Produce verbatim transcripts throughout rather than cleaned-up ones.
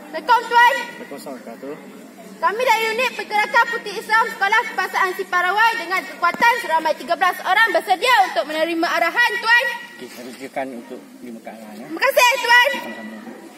Assalamualaikum tuan. Waalaikumsalam. Kami dari unit Pergerakan Putih Islam Sekolah Kebangsaan Siparawai dengan kekuatan seramai tiga belas orang bersedia untuk menerima arahan tuan. Okey, saya sediakan untuk lima kalangan ya. Terima kasih tuan. Sama-sama.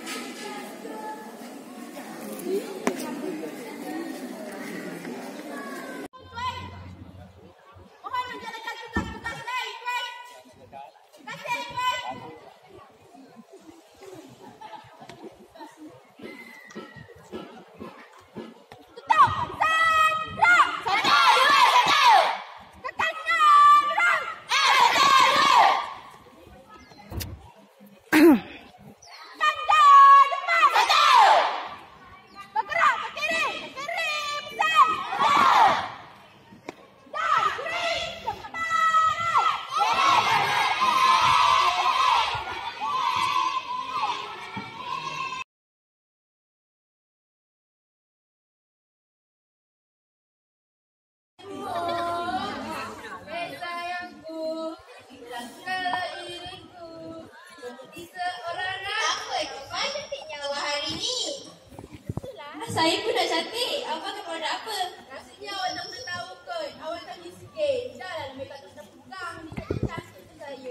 Saya pun dah cantik. Abang ke produk apa? Rasanya awak tak pernah tahu kot. Awak tak miskin. Dah lah lebih tak terus pegang. Ni tak cantik tu saya.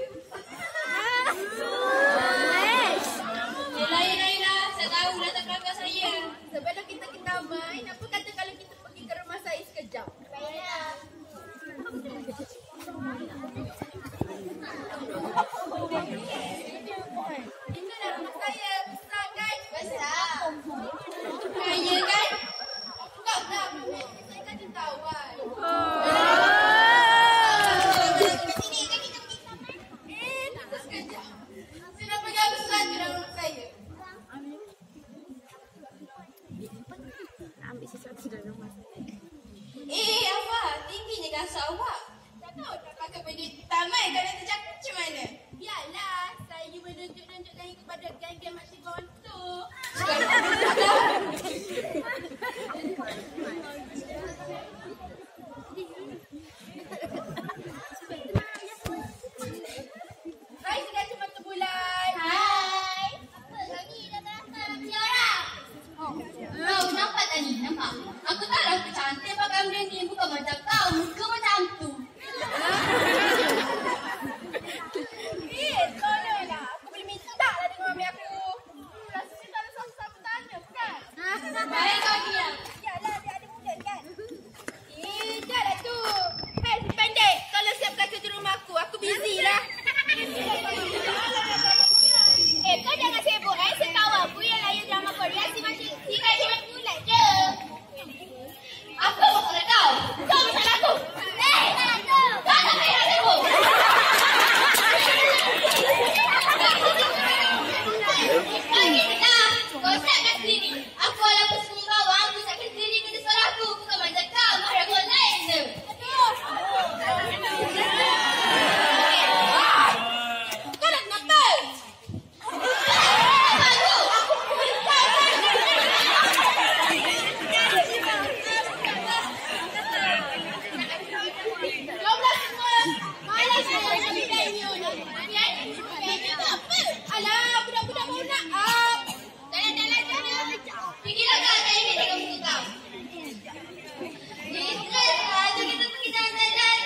Yelah, yelah, yelah. Saya tahu dah tak pelanggan saya. Sebelum kita kita main, apa kata kalau kita pergi ke rumah saya sekejap? Baiklah. Ini dah rumah saya. Besar kan? Besar. Kaya kan? Tak tak. Saya kan jutawan. Sini, kan kita pergi sama. Eh, tak sekejap. Saya nak pegang sesuatu dalam rumah saya. Ambil sesuatu dalam rumah saya. Eh, apa? Tingginya kasut awak. Tak tahu nak pakai baju taman kalau terjatuh macam mana? Biarlah, saya menunjuk-nunjukkan kepada geng-geng makcik gontok. Hai, sudah cuma terbulan. Hai. Apa? Kami dah berasa ramai orang. Oh, Rau, nampak tak ni? Nampak? Aku tak lah aku cantik pakai benda ni. Bukan macam kau. Muka macam tu. Eh, tolonglah. Aku boleh minta lah dengan mami aku. Rasanya tak ada sama-sama tanya, bukan? Baik kau diam. Yalah, dia ada mulut kan? Eh, dah lah tu. Hai, si pendek. Tolong siapkan kerja rumah aku. Aku busy lah. Eh, kau jangan sibuk eh. Saya tahu aku yang layan drama Korea si macam si kan cuma bulat je. Apa masalah kau? Kau masalah aku. Eh, kau tak payah sibuk. Bagi tak. Kau siapkan sendiri. Aku walaupun semua bawang, aku siapkan sendiri kerja sekolah aku. Bukan macam kau, marah kau lain je. Kau nak kenapa? Jomlah semua. Malas semua nak video ni. Alah, budak-budak baru nak up. Jalan, jalan, jalan. Pergilah kau kat ini dengan buku kau. Kita saja kita pergi jalan-jalan.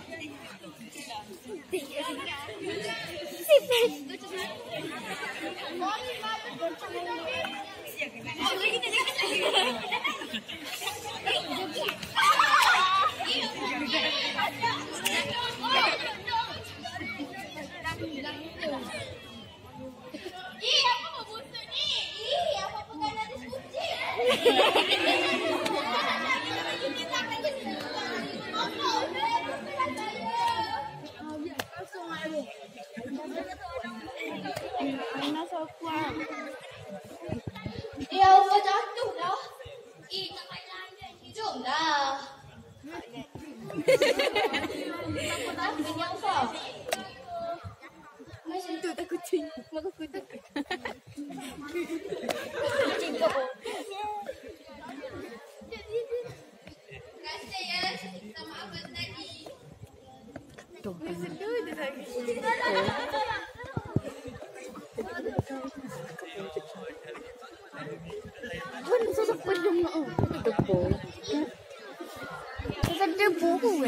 Ih, apa membusuk ni? Ih, apa pegang nanti kucing? Eh, apa jatuh dah? Eh, tak payah anda. Jomlah. Apa yang kau? Macam tu tak kucing. Aku takut. Kucing kau. Pun sosok pedung nak oh. Debu. Sosok debu pun.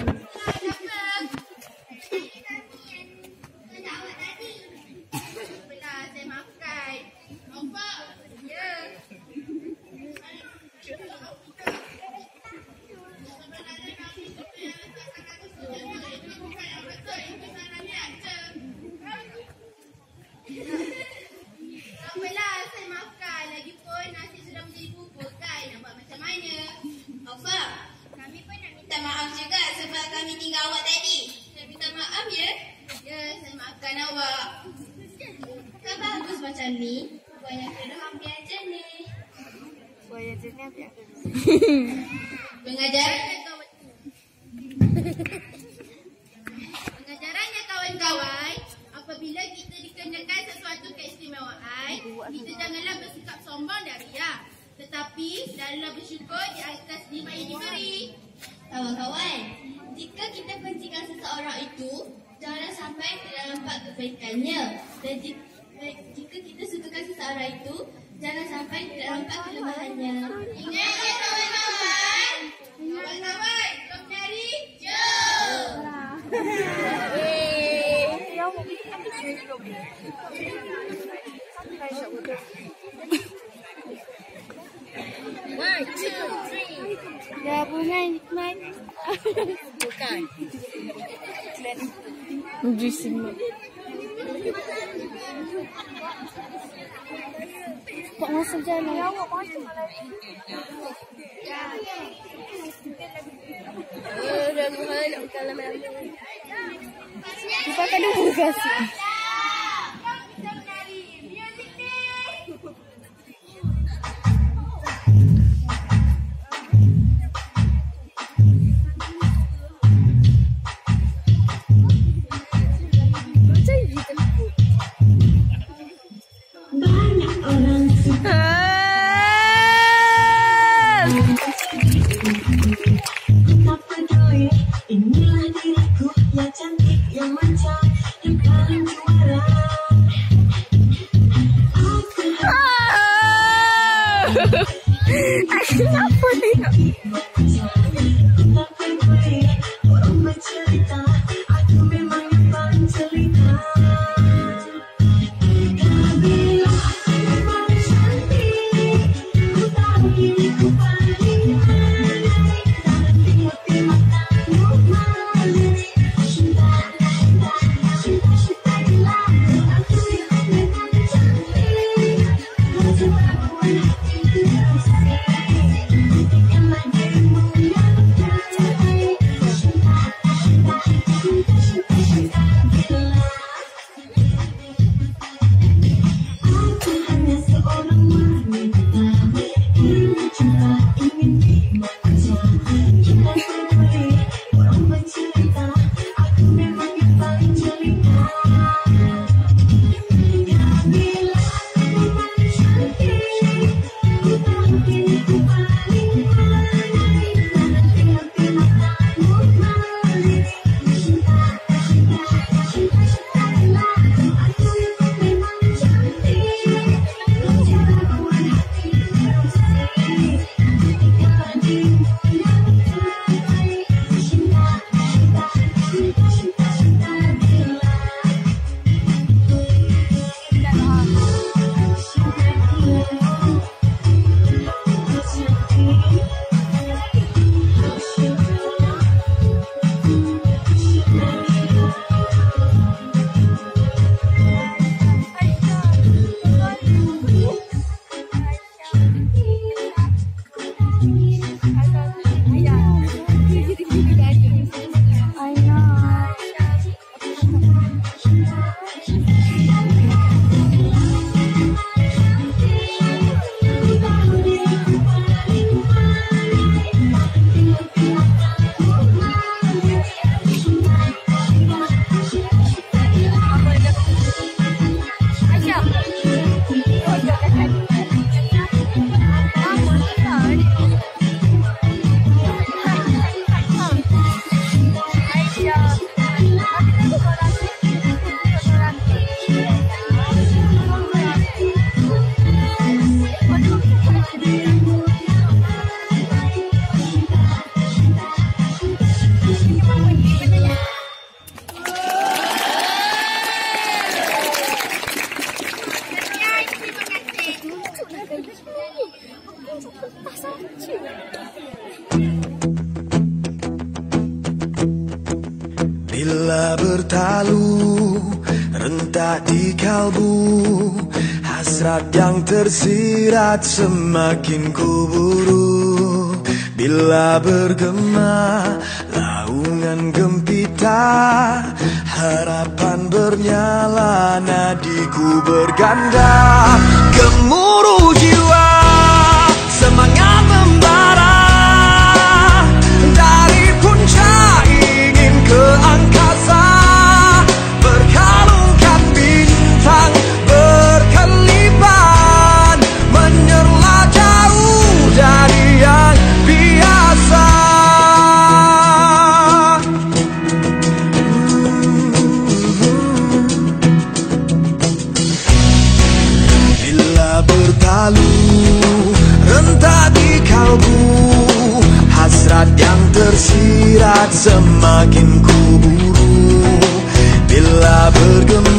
Maaf juga sebab kami tinggal awak tadi. Saya minta maaf ya. Ya, saya maafkan awak. Tak bagus macam ni. Buaya keraham biar jenis. Buaya jenis biar Pengajarannya kawan. Pengajarannya kawan-kawan. Apabila kita dikenakan sesuatu keistimewaan, kita janganlah bersikap sombong dan riak. Tetapi, dalamlah bersyukur di atas nikmat yang diberi. Kawan-kawan, jika kita bencikan seseorang itu, jangan sampai tidak nampak kebaikannya. Dan jika, jika kita sukakan seseorang itu, jangan sampai tidak nampak kelemahannya. Ingat ya kawan-kawan? Kawan-kawan, jom nyari jom! One, two, three. Gabungan nikmat. Bukan. Juicy milk. Tak masuk jalan. Ya, awak masuk lagi. Oh, dah mahal nak kalau malam. Pakai dulu kasih. Inilah diriku yang cantik, yang manja, yang paling juara. Kenapa ni? Tak peduli orang bercerita, aku memang yang paling cerita. Bila aku memang cantik, ku tahu diriku paling baik. Dan tiap matamu manis, cinta, cinta, cinta, cinta gila. Aku yang memang cantik, sebab hatiku bersih. Dengan dirimu Bila bertalu rentak di kalbu, hasrat yang tersirat semakin kuburu. Bila bergema laungan gempita, harapan bernyala, nadiku berganda. Gemuruh jiwa, semangat membara, dari puncak ingin ke angkasa, berkalungkan bintang berkelipan, menyerlah jauh dari yang biasa. Bila bertalu rentak di kalbu, hasrat yang tersirat semakin kuburu. Bila bergema